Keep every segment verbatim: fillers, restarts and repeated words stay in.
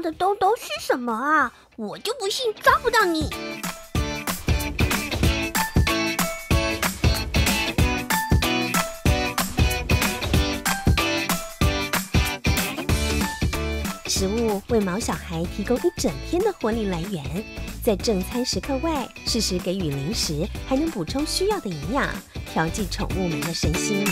的兜兜是什么啊？我就不信抓不到你！食物为毛小孩提供一整天的活力来源，在正餐时刻外，适时给予零食，还能补充需要的营养，调剂宠物们的身心。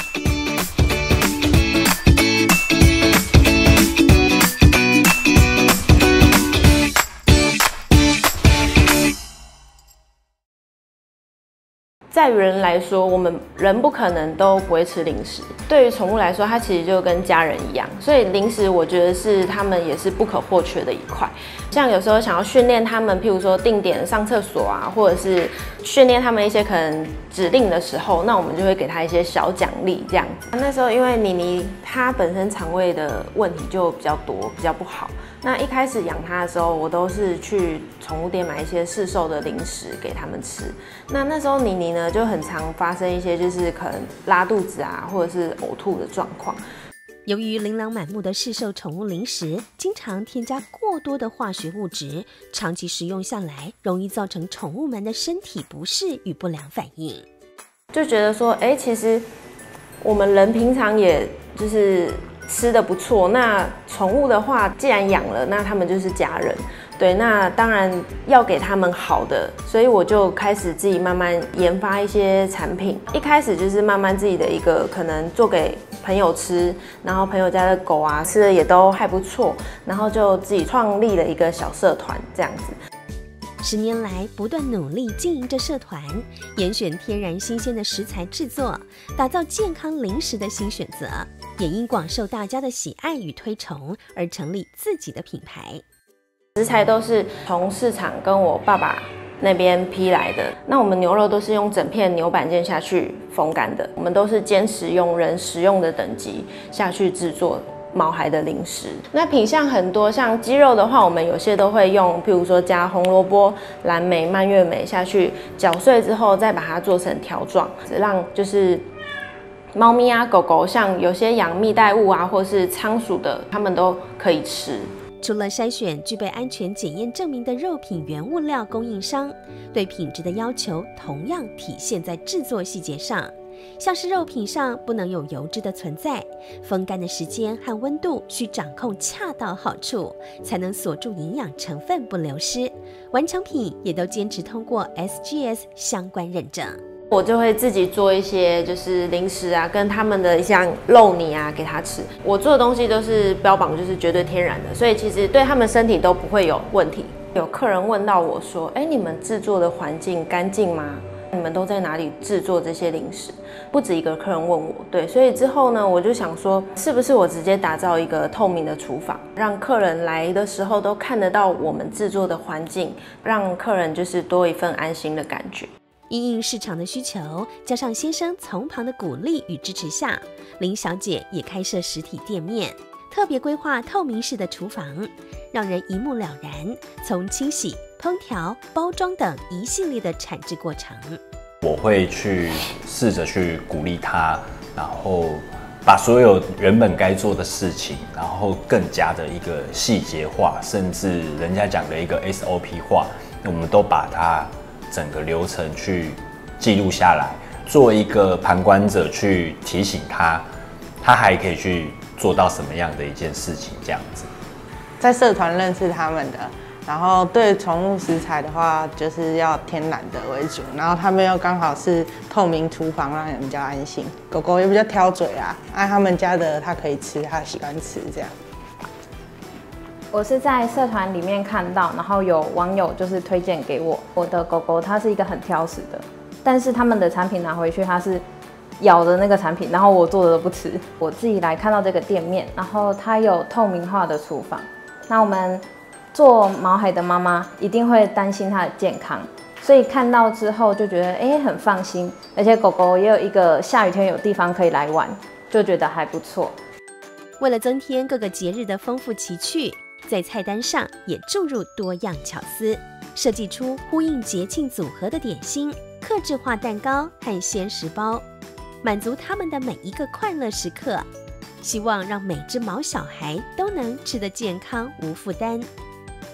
在于人来说，我们人不可能都不会吃零食。对于宠物来说，它其实就跟家人一样，所以零食我觉得是他们也是不可或缺的一块。像有时候想要训练他们，譬如说定点上厕所啊，或者是训练他们一些可能指令的时候，那我们就会给他一些小奖励这样子。那时候因为妮妮她本身肠胃的问题就比较多，比较不好。那一开始养它的时候，我都是去宠物店买一些市售的零食给他们吃。那那时候妮妮呢，就很常发生一些就是可能拉肚子啊，或者是呕吐的状况。 由于琳琅满目的市售宠物零食经常添加过多的化学物质，长期食用下来，容易造成宠物们的身体不适与不良反应。 就觉得说，哎、欸，其实我们人平常也就是吃得不错，那宠物的话，既然养了，那他们就是家人，对，那当然要给他们好的，所以我就开始自己慢慢研发一些产品。一开始就是慢慢自己的一个可能做给朋友吃，然后朋友家的狗啊吃的也都还不错，然后就自己创立了一个小社团这样子。 十年来，不断努力经营着社团，严选天然新鲜的食材制作，打造健康零食的新选择，也因广受大家的喜爱与推崇而成立自己的品牌。 食材都是从市场跟我爸爸那边批来的，那我们牛肉都是用整片牛板腱下去风干的，我们都是坚持用人食用的等级下去制作毛孩的零食。那品相很多，像鸡肉的话，我们有些都会用，譬如说加红萝卜、蓝莓、蔓越莓下去搅碎之后，再把它做成条状，让就是猫咪啊、狗狗，像有些养蜜袋鼯啊，或是仓鼠的，它们都可以吃。 除了筛选具备安全检验证明的肉品原物料供应商，对品质的要求同样体现在制作细节上。像是肉品上不能有油脂的存在，风干的时间和温度需掌控恰到好处，才能锁住营养成分不流失。完成品也都坚持通过 S G S 相关认证。 我就会自己做一些就是零食啊，跟他们的像肉泥啊给他吃。我做的东西都是标榜就是绝对天然的，所以其实对他们身体都不会有问题。有客人问到我说：“哎，你们制作的环境干净吗？你们都在哪里制作这些零食？”不止一个客人问我，对，所以之后呢，我就想说，是不是我直接打造一个透明的厨房，让客人来的时候都看得到我们制作的环境，让客人就是多一份安心的感觉。 因应市场的需求，加上先生从旁的鼓励与支持下，林小姐也开设实体店面，特别规划透明式的厨房，让人一目了然，从清洗、烹调、包装等一系列的产制过程。 我会去试着去鼓励他，然后把所有原本该做的事情，然后更加的一个细节化，甚至人家讲的一个 S O P 化，我们都把它整个流程去记录下来，做一个旁观者去提醒他，他还可以去做到什么样的一件事情，这样子。 在社团认识他们的，然后对宠物食材的话，就是要天然的为主，然后他们又刚好是透明厨房，让人比较安心。狗狗也比较挑嘴啊，按他们家的它可以吃，它喜欢吃这样。 我是在社团里面看到，然后有网友就是推荐给我，我的狗狗它是一个很挑食的，但是他们的产品拿回去，它是咬的那个产品，然后我做的都不吃。我自己来看到这个店面，然后它有透明化的厨房，那我们做毛孩的妈妈一定会担心它的健康，所以看到之后就觉得哎、欸、很放心，而且狗狗也有一个下雨天有地方可以来玩，就觉得还不错。 为了增添各个节日的丰富奇趣，在菜单上也注入多样巧思，设计出呼应节庆组合的点心、客制化蛋糕和鲜食包，满足他们的每一个快乐时刻。希望让每只毛小孩都能吃得健康无负担，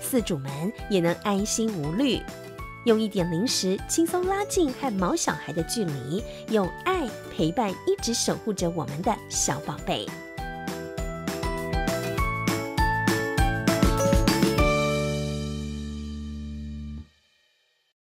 饲主们也能安心无虑。用一点零食轻松拉近和毛小孩的距离，用爱陪伴一直守护着我们的小宝贝。